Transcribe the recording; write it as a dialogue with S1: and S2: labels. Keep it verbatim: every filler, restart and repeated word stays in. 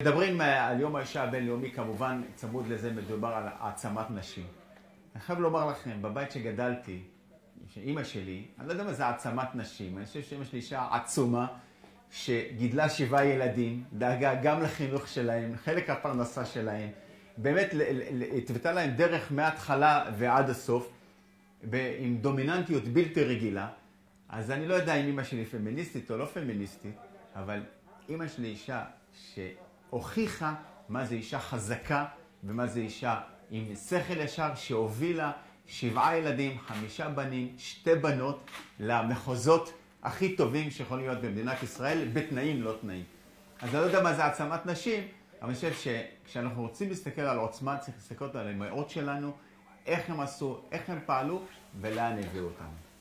S1: מדברים על יום האישה הבינלאומי, כמובן צמוד לזה מדובר על העצמת נשים. אני חייב לומר לכם, בבית שגדלתי, שאימא שלי, אני לא יודע מה זה העצמת נשים, אני חושב שאימא שלי אישה עצומה, שגידלה שבעה ילדים, דאגה גם לחינוך שלהם, חלק הפרנסה שלהם, באמת התוותה להם דרך מההתחלה ועד הסוף, עם דומיננטיות בלתי רגילה. אז אני לא יודע אם אמא שלי פמיניסטית או לא פמיניסטית, אבל אמא שלי אישה שהוכיחה מה זה אישה חזקה ומה זה אישה עם שכל ישר, שהובילה שבעה ילדים, חמישה בנים, שתי בנות, למחוזות הכי טובים שיכולים להיות במדינת ישראל, בתנאים לא תנאים. אז אני לא יודע מה זה העצמת נשים, אבל אני חושב שכשאנחנו רוצים להסתכל על עוצמה, צריך להסתכל על המאות שלנו, איך הם עשו, איך הם פעלו ולאן הביאו אותנו.